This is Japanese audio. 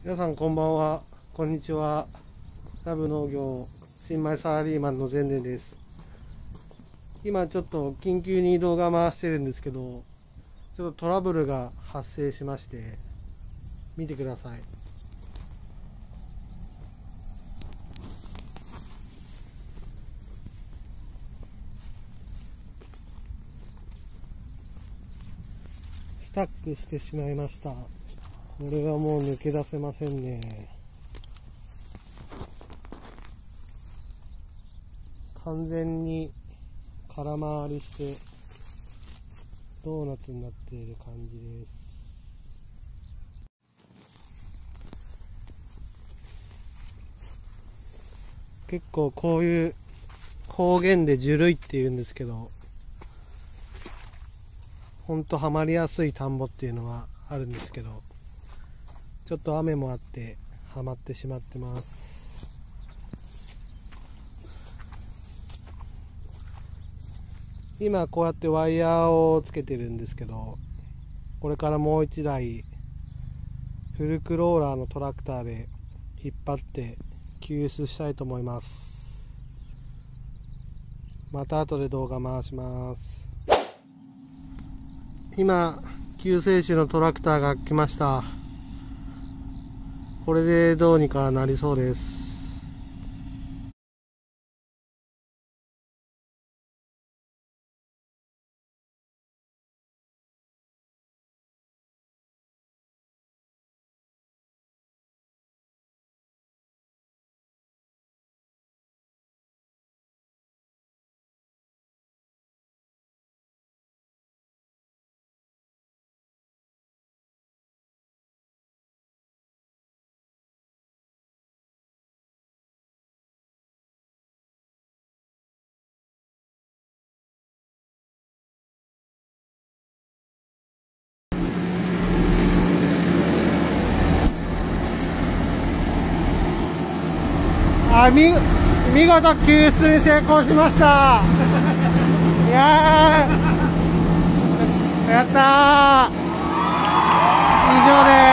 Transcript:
皆さんこんばんは、こんにちは。ラブ農業新米サラリーマンの全然です。今ちょっと緊急に動画回してるんですけど、ちょっとトラブルが発生しまして、見てください。スタックしてしまいました。これはもう抜け出せませんね。完全に空回りしてドーナツになっている感じです。結構こういう方言でジュルイって言うんですけど、ほんとはまりやすい田んぼっていうのはあるんですけど、ちょっと雨もあってはまってしまってます。今こうやってワイヤーをつけてるんですけど、これからもう一台フルクローラーのトラクターで引っ張って救出したいと思います。また後で動画回します。今救世主のトラクターが来ました。これでどうにかなりそうです。見事救出に成功しました。いやー、やったー。以上です。